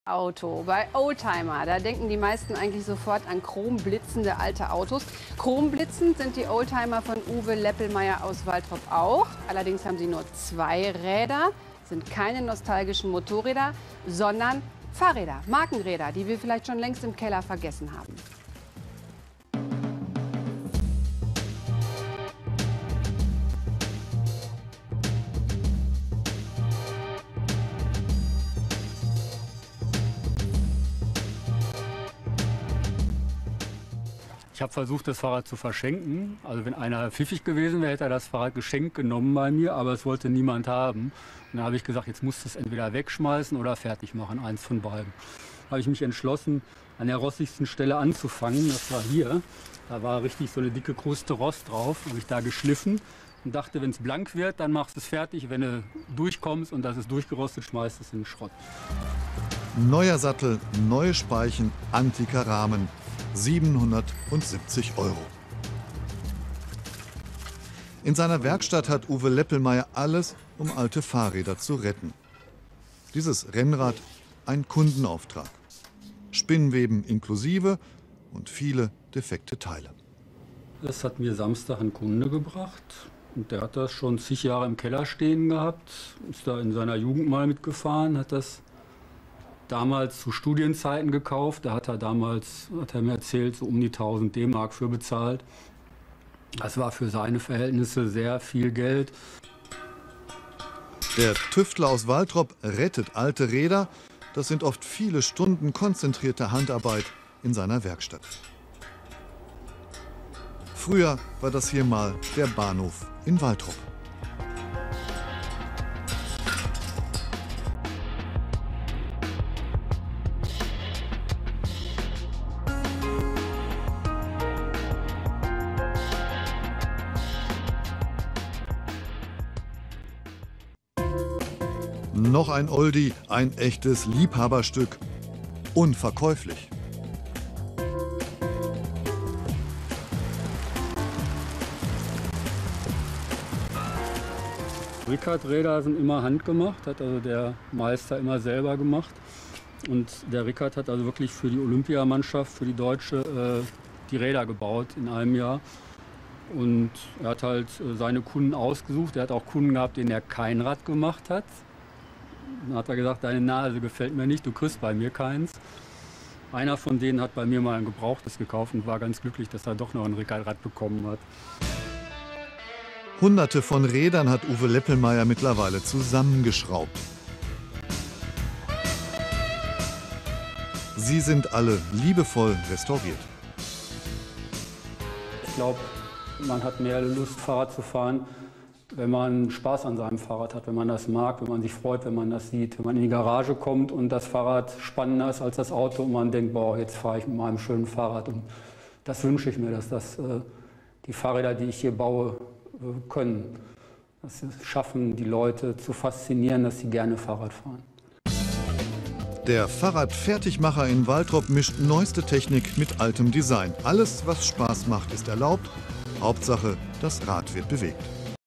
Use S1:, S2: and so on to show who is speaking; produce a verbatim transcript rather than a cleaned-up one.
S1: Auto. Bei Oldtimer, da denken die meisten eigentlich sofort an chromblitzende alte Autos. Chromblitzend sind die Oldtimer von Uwe Leppelmeier aus Waltrop auch. Allerdings haben sie nur zwei Räder, sind keine nostalgischen Motorräder, sondern Fahrräder, Markenräder, die wir vielleicht schon längst im Keller vergessen haben.
S2: Ich habe versucht, das Fahrrad zu verschenken. Also wenn einer pfiffig gewesen wäre, hätte er das Fahrrad geschenkt genommen bei mir, aber es wollte niemand haben. Und dann habe ich gesagt, jetzt musst du es entweder wegschmeißen oder fertig machen, eins von beiden. Da habe ich mich entschlossen, an der rostigsten Stelle anzufangen. Das war hier. Da war richtig so eine dicke Kruste Rost drauf. Da habe ich da geschliffen und dachte, wenn es blank wird, dann machst du es fertig. Wenn du durchkommst und das ist durchgerostet, schmeißt es in den Schrott.
S3: Neuer Sattel, neue Speichen, antiker Rahmen. siebenhundertsiebzig Euro. In seiner Werkstatt hat Uwe Leppelmeier alles, um alte Fahrräder zu retten. Dieses Rennrad ein Kundenauftrag. Spinnweben inklusive und viele defekte Teile.
S2: Das hat mir Samstag ein Kunde gebracht. Und der hat das schon zig Jahre im Keller stehen gehabt. Ist da in seiner Jugend mal mitgefahren, hat das damals zu Studienzeiten gekauft. Da hat er damals, hat er mir erzählt, so um die tausend D-Mark für bezahlt. Das war für seine Verhältnisse sehr viel Geld.
S3: Der Tüftler aus Waltrop rettet alte Räder. Das sind oft viele Stunden konzentrierte Handarbeit in seiner Werkstatt. Früher war das hier mal der Bahnhof in Waltrop. Noch ein Oldie, ein echtes Liebhaberstück. Unverkäuflich.
S2: Rickard-Räder sind immer handgemacht, hat also der Meister immer selber gemacht. Und der Rickard hat also wirklich für die Olympiamannschaft, für die Deutsche, äh, die Räder gebaut in einem Jahr. Und er hat halt äh, seine Kunden ausgesucht. Er hat auch Kunden gehabt, denen er kein Rad gemacht hat. Dann hat er gesagt, deine Nase gefällt mir nicht, du kriegst bei mir keins. Einer von denen hat bei mir mal ein Gebrauchtes gekauft und war ganz glücklich, dass er doch noch ein Rickard-Rad bekommen hat.
S3: Hunderte von Rädern hat Uwe Leppelmeier mittlerweile zusammengeschraubt. Sie sind alle liebevoll restauriert.
S2: Ich glaube, man hat mehr Lust, Fahrrad zu fahren, wenn man Spaß an seinem Fahrrad hat, wenn man das mag, wenn man sich freut, wenn man das sieht. Wenn man in die Garage kommt und das Fahrrad spannender ist als das Auto und man denkt, boah, jetzt fahre ich mit meinem schönen Fahrrad. Und das wünsche ich mir, dass das äh, die Fahrräder, die ich hier baue, äh, können. Dass sie es schaffen, die Leute zu faszinieren, dass sie gerne Fahrrad fahren.
S3: Der Fahrradfertigmacher in Waltrop mischt neueste Technik mit altem Design. Alles, was Spaß macht, ist erlaubt. Hauptsache, das Rad wird bewegt.